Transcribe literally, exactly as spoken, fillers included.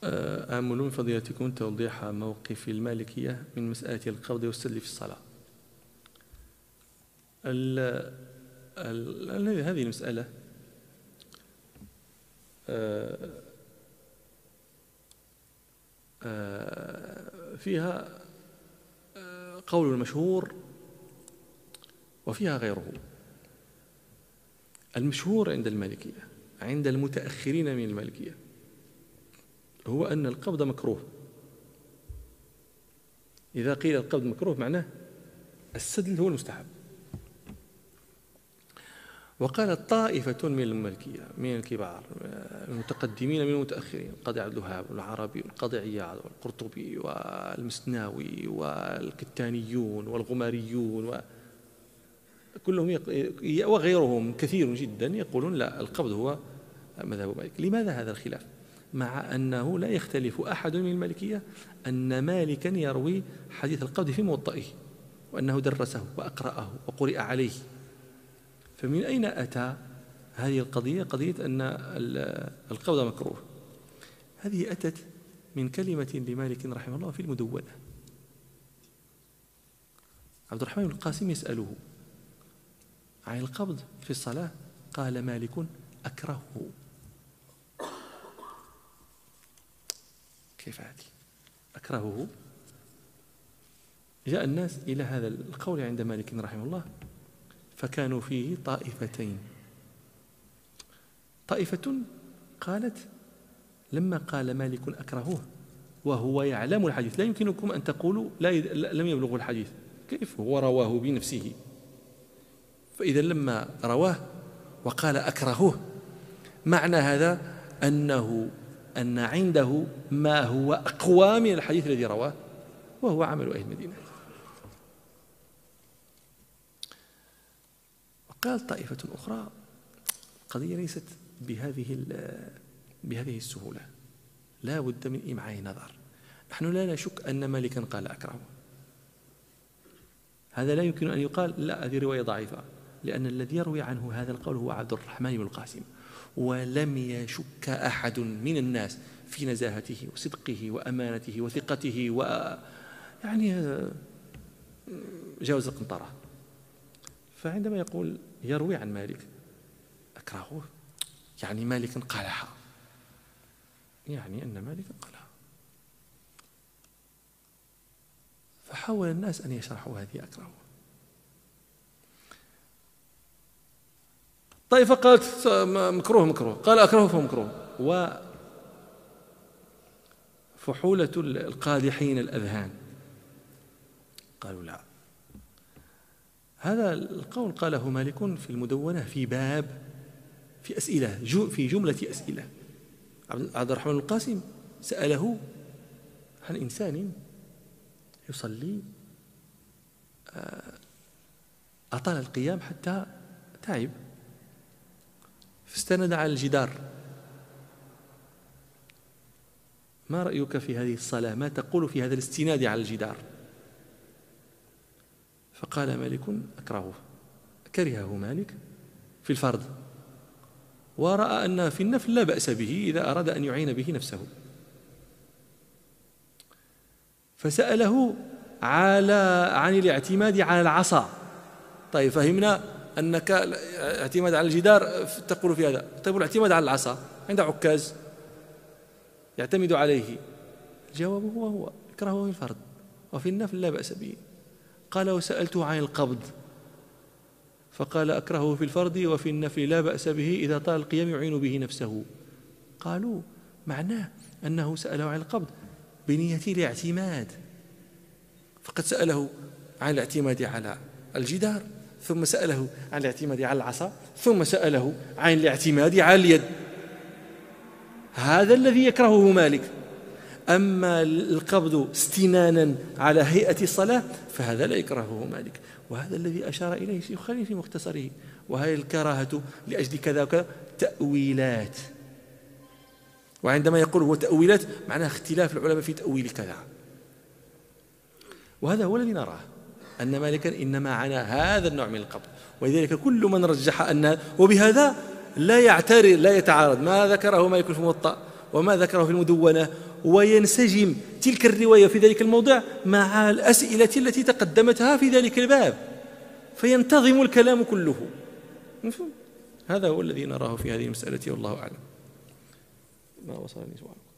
آمل من فضيلتكم توضيح موقف المالكية من مسألة القبض والسدل في الصلاة. ال ال هذه المسألة فيها قول المشهور وفيها غيره. المشهور عند المالكية عند المتأخرين من المالكية هو أن القبض مكروه. إذا قيل القبض مكروه معناه السدل هو المستحب. وقالت طائفة من المالكية من الكبار المتقدمين من المتأخرين، القاضي عبد الوهاب والعربي والقاضي عياض والقرطبي والمسناوي والكتانيون والغماريون وكلهم وغيرهم كثير جدا يقولون لا، القبض هو مذهب مالك. لماذا هذا الخلاف؟ مع أنه لا يختلف أحد من المالكية أن مالكا يروي حديث القبض في موطئه وأنه درسه وأقرأه وقرئ عليه. فمن أين أتى هذه القضية، قضية أن القبض مكروه؟ هذه أتت من كلمة لمالك رحمه الله في المدونة. عبد الرحمن بن القاسم يسأله عن القبض في الصلاة، قال مالك أكرهه. كيف هذه أكرهه؟ جاء الناس إلى هذا القول عند مالك رحمه الله فكانوا فيه طائفتين. طائفة قالت لما قال مالك أكرهه وهو يعلم الحديث، لا يمكنكم أن تقولوا لا لم يبلغ الحديث، كيف هو رواه بنفسه؟ فإذا لما رواه وقال أكرهه معنى هذا أنه أن عنده ما هو أقوى من الحديث الذي رواه، وهو عمل أهل المدينة. وقال طائفة أخرى القضية ليست بهذه بهذه السهولة، لا بد من إمعاء نظر. نحن لا نشك أن مالكا قال أكرهه، هذا لا يمكن أن يقال لا هذه رواية ضعيفة، لأن الذي يروي عنه هذا القول هو عبد الرحمن بن القاسم، ولم يشك أحد من الناس في نزاهته وصدقه وأمانته وثقته، و يعني جاوز القنطرة. فعندما يقول يروي عن مالك أكرهه يعني مالك قالها، يعني أن مالك قالها. فحاول الناس أن يشرحوا هذه أكرهه. طائفة قالت مكروه مكروه، قال أكرهه فهو مكروه. وفحولة القادحين الأذهان قالوا لا، هذا القول قاله مالك في المدونة في باب في أسئلة في جملة أسئلة. عبد الرحمن القاسم سأله عن إنسان يصلي أطال القيام حتى تعب فاستند على الجدار، ما رأيك في هذه الصلاة؟ ما تقول في هذا الاستناد على الجدار؟ فقال مالك أكرهه، كرهه مالك في الفرض، ورأى أن في النفل لا بأس به إذا أراد أن يعين به نفسه. فسأله على عن الاعتماد على العصا. طيب فهمنا أنك اعتماد على الجدار تقول في هذا، طيب الاعتماد على العصا عند عكاز يعتمد عليه. الجواب هو هو يكرهه في الفرض وفي النفل لا بأس به. قال وسألته عن القبض فقال أكرهه في الفرض وفي النفل لا بأس به إذا طال القيام يعين به نفسه. قالوا معناه أنه سأله عن القبض بنية الاعتماد، فقد سأله عن الاعتماد على الجدار، ثم سأله عن الاعتماد على العصا، ثم سأله عن الاعتماد على اليد. هذا الذي يكرهه مالك. أما القبض استنانا على هيئة الصلاة فهذا لا يكرهه مالك، وهذا الذي أشار إليه شيخ خليل في مختصره. وهي الكراهة لأجل كذا وكذا تأويلات، وعندما يقول هو تأويلات معناه اختلاف العلماء في تأويل كذا، وهذا هو الذي نراه أن مالكا إنما عنى هذا النوع من القبض. ولذلك كل من رجح أن، وبهذا لا يعترض لا يتعارض ما ذكره مالك في الموطأ وما ذكره في المدونة، وينسجم تلك الرواية في ذلك الموضع مع الأسئلة التي تقدمتها في ذلك الباب، فينتظم الكلام كله. هذا هو الذي نراه في هذه المسألة، والله أعلم. ما وصلني سؤال.